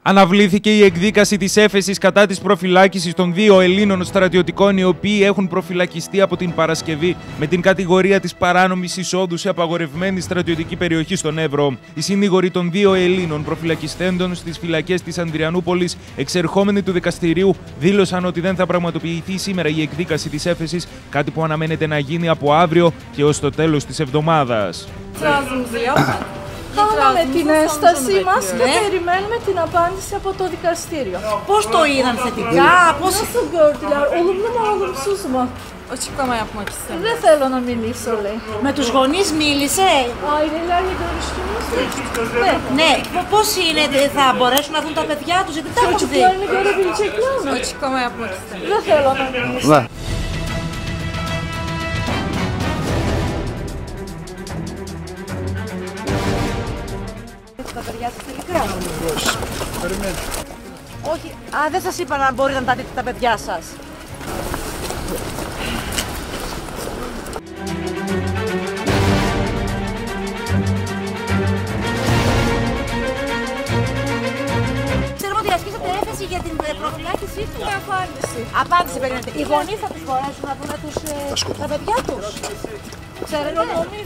Αναβλήθηκε η εκδίκαση της έφεσης κατά της προφυλάκησης των 2 Ελλήνων στρατιωτικών, οι οποίοι έχουν προφυλακιστεί από την Παρασκευή με την κατηγορία της παράνομης εισόδου σε απαγορευμένη στρατιωτική περιοχή στον Εύρο. Οι συνήγοροι των 2 Ελλήνων προφυλακιστέντων στις φυλακές της Ανδριανούπολης, εξερχόμενοι του δικαστηρίου, δήλωσαν ότι δεν θα πραγματοποιηθεί σήμερα η εκδίκαση της έφεσης, κάτι που αναμένεται να γίνει από αύριο και ως το τέλος της εβδομάδας. Κάναμε την έστασή μας και περιμένουμε την απάντηση από το δικαστήριο. Πώς το είδαν θετικά, Nasıl gördüler? Olumlu mu, olumsuz mu? Açıklama yapmak istemiyorum. Δεν θέλω να μιλήσω, λέει. με τους γονείς μίλησε? Ailelerle görüştünüz mü? Ναι, πώς είναι, θα μπορέσουν να δουν τα παιδιά τους, γιατί τα έχουν δει. Çocuklarını görebilecekler mi? Açıklama yapmak istemiyorum. Δεν θέλω να μιλήσω. Τα παιδιά σας τελικά. Όχι, δεν σας είπα να μπορείτε να τα δείτε τα παιδιά σας. Ξέρουμε ότι ασκήσατε έφεση για την προφυλάκησή του. Απάντηση. Απάντηση περιμένετε. Οι γονείς θα τους μπορέσουν να δουν τα παιδιά τους. Ξέρετε.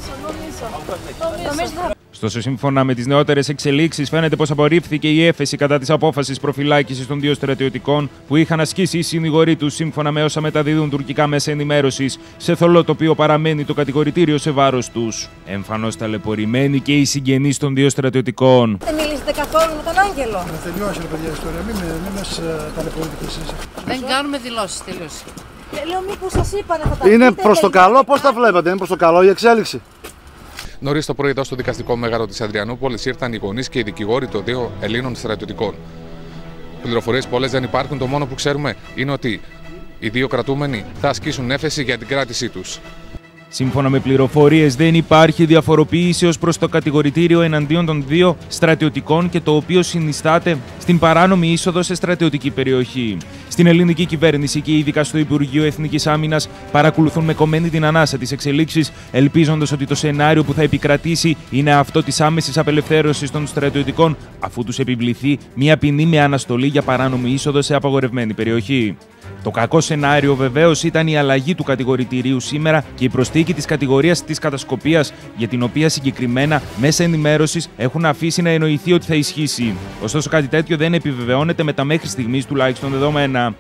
Νομίζω. Ωστόσο, σύμφωνα με τις νεότερες εξελίξεις, φαίνεται πως απορρίφθηκε η έφεση κατά της απόφασης προφυλάκησης των 2 στρατιωτικών που είχαν ασκήσει οι συνηγοροί τους, σύμφωνα με όσα μεταδίδουν τουρκικά μέσα ενημέρωσης, σε θολό το οποίο παραμένει το κατηγορητήριο σε βάρος τους. Εμφανώς ταλαιπωρημένοι και οι συγγενείς των 2 στρατιωτικών. Δεν μιλήσετε καθόλου με τον Άγγελο. Τελειώσει ρε παιδιά η ιστορία, μην μας ταλαιπωρείτε κι εσείς. Δεν κάνουμε δηλώσεις, τελείωσε. Λέω μήπως σας είπανε θα τα Είναι πείτε προς το τελικά. καλό, πώς τα βλέπετε, είναι προς το καλό η εξέλιξη. Νωρίς το πρωί, εδώ στο δικαστικό μέγαρο της Ανδριανούπολης, ήρθαν οι γονείς και οι δικηγόροι των 2 Ελλήνων στρατιωτικών. Πληροφορίες πολλές δεν υπάρχουν. Το μόνο που ξέρουμε είναι ότι οι 2 κρατούμενοι θα ασκήσουν έφεση για την κράτησή τους. Σύμφωνα με πληροφορίες, δεν υπάρχει διαφοροποίηση ως προς το κατηγορητήριο εναντίον των 2 στρατιωτικών και το οποίο συνιστάται στην παράνομη είσοδο σε στρατιωτική περιοχή. Στην ελληνική κυβέρνηση και ειδικά στο Υπουργείο Εθνικής Άμυνας παρακολουθούν με κομμένη την ανάσα τις εξελίξεις, ελπίζοντας ότι το σενάριο που θα επικρατήσει είναι αυτό της άμεσης απελευθέρωσης των στρατιωτικών, αφού τους επιβληθεί μια ποινή με αναστολή για παράνομη είσοδο σε απαγορευμένη περιοχή. Το κακό σενάριο βεβαίως ήταν η αλλαγή του κατηγορητηρίου σήμερα και η προσθήκη της κατηγορίας της κατασκοπίας, για την οποία συγκεκριμένα μέσα ενημέρωσης έχουν αφήσει να εννοηθεί ότι θα ισχύσει. Ωστόσο, κάτι τέτοιο δεν επιβεβαιώνεται με τα μέχρι στιγμής τουλάχιστον δεδομένα.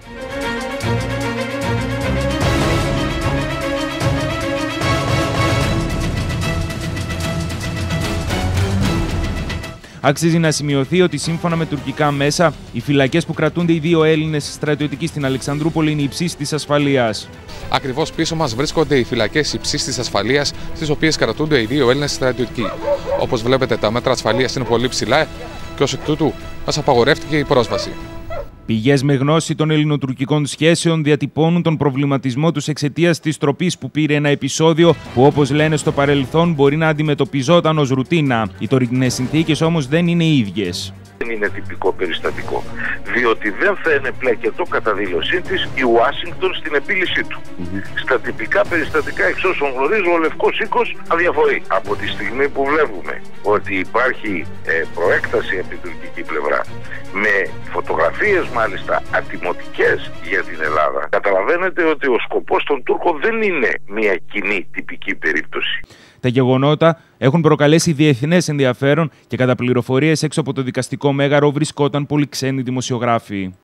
Αξίζει να σημειωθεί ότι σύμφωνα με τουρκικά μέσα, οι φυλακές που κρατούνται οι 2 Έλληνες στρατιωτικοί στην Αλεξανδρούπολη είναι υψής της ασφαλείας. Ακριβώς πίσω μας βρίσκονται οι φυλακές υψής της ασφαλείας, στις οποίες κρατούνται οι 2 Έλληνες στρατιωτικοί. Όπως βλέπετε, τα μέτρα ασφαλείας είναι πολύ ψηλά και ως εκ τούτου μας απαγορεύτηκε η πρόσβαση. Πηγές με γνώση των ελληνοτουρκικών σχέσεων διατυπώνουν τον προβληματισμό τους εξαιτίας της τροπής που πήρε ένα επεισόδιο που, όπως λένε στο παρελθόν, μπορεί να αντιμετωπιζόταν ως ρουτίνα. Οι τωρινές συνθήκες όμως δεν είναι οι ίδιες. Δεν είναι τυπικό περιστατικό, διότι δεν θα ενεπλέκεται κατά δήλωσή της η Ουάσιγκτον στην επίλυσή του. Στα τυπικά περιστατικά, εξ όσων γνωρίζω, ο Λευκός Οίκος αδιαφορεί. Από τη στιγμή που βλέπουμε ότι υπάρχει προέκταση από την τουρκική πλευρά, με φωτογραφίες μάλιστα ατιμωτικές για την Ελλάδα, καταλαβαίνετε ότι ο σκοπός των Τούρκων δεν είναι μια κοινή τυπική περίπτωση. Τα γεγονότα έχουν προκαλέσει διεθνές ενδιαφέρον και κατά πληροφορίες έξω από το δικαστικό μέγαρο βρισκόταν πολλοί ξένοι δημοσιογράφοι.